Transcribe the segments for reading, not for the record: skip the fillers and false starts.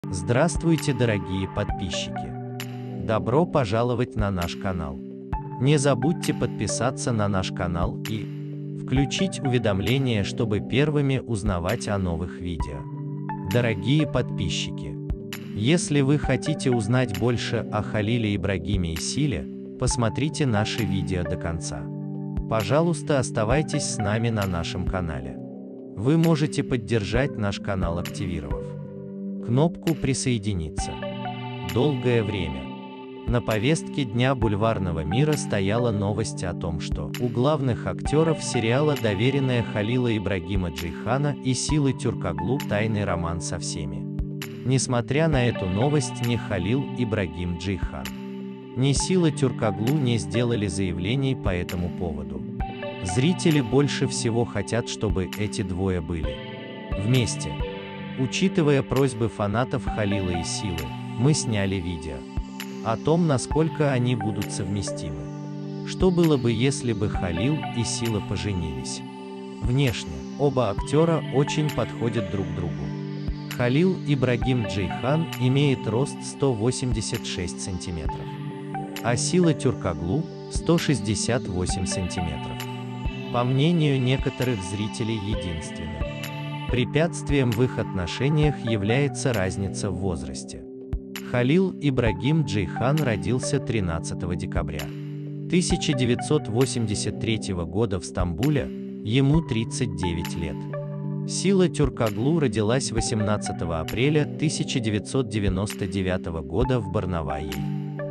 Здравствуйте, дорогие подписчики! Добро пожаловать на наш канал. Не забудьте подписаться на наш канал и включить уведомления, чтобы первыми узнавать о новых видео. Дорогие подписчики, если вы хотите узнать больше о Халиле Ибрагиме и Силе, посмотрите наши видео до конца. Пожалуйста, оставайтесь с нами на нашем канале. Вы можете поддержать наш канал, активировав кнопку «Присоединиться». Долгое время на повестке дня бульварного мира стояла новость о том, что у главных актеров сериала «Доверенная» Халила Ибрагима Джейхана и Силы Тюркоглу тайный роман со всеми. Несмотря на эту новость, ни Халил Ибрагим Джейхан, ни Сила Тюркоглу не сделали заявлений по этому поводу. Зрители больше всего хотят, чтобы эти двое были вместе. Учитывая просьбы фанатов Халила и Силы, мы сняли видео о том, насколько они будут совместимы. Что было бы, если бы Халил и Сила поженились? Внешне оба актера очень подходят друг другу. Халил Ибрагим Джейхан имеет рост 186 см, а Сила Тюркоглу 168 см. По мнению некоторых зрителей, единственным препятствием в их отношениях является разница в возрасте. Халил Ибрагим Джейхан родился 13 декабря 1983 года в Стамбуле, ему 39 лет. Сила Тюркоглу родилась 18 апреля 1999 года в Барнава, ей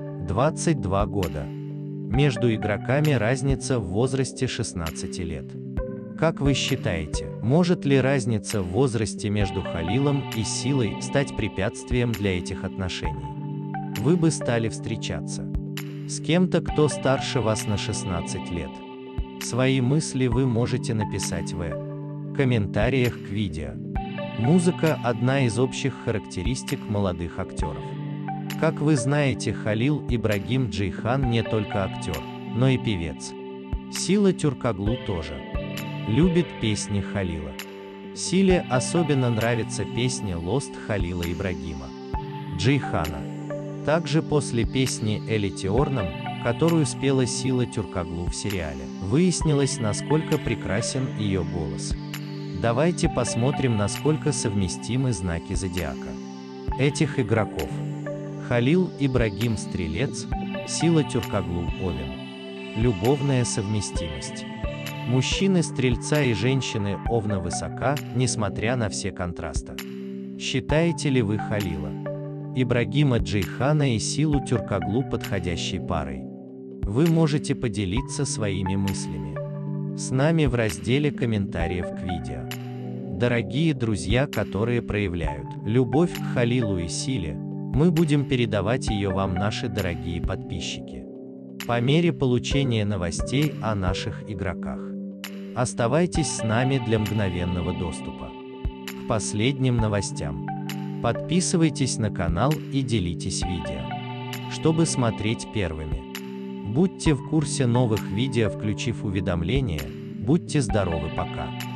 22 года. Между игроками разница в возрасте 16 лет. Как вы считаете, может ли разница в возрасте между Халилом и Силой стать препятствием для этих отношений? Вы бы стали встречаться с кем-то, кто старше вас на 16 лет? Свои мысли вы можете написать в комментариях к видео. Музыка – одна из общих характеристик молодых актеров. Как вы знаете, Халил Ибрагим Джейхан не только актер, но и певец. Сила Тюркоглу тоже любит песни Халила. Силе особенно нравится песня «Lost» Халила Ибрагима Джейхана. Также после песни «Элитиорном», которую спела Сила Тюркоглу в сериале, выяснилось, насколько прекрасен ее голос. Давайте посмотрим, насколько совместимы знаки зодиака этих игроков. Халил Ибрагим Стрелец, Сила Тюркоглу Овен. Любовная совместимость. Мужчины Стрельца и женщины Овна высока, несмотря на все контрасты. Считаете ли вы Халила Ибрагима Джейхана и Силу Тюркоглу подходящей парой? Вы можете поделиться своими мыслями с нами в разделе комментариев к видео. Дорогие друзья, которые проявляют любовь к Халилу и Силе, мы будем передавать ее вам, наши дорогие подписчики, по мере получения новостей о наших игроках. Оставайтесь с нами для мгновенного доступа к последним новостям. Подписывайтесь на канал и делитесь видео, чтобы смотреть первыми. Будьте в курсе новых видео, включив уведомления. Будьте здоровы, пока!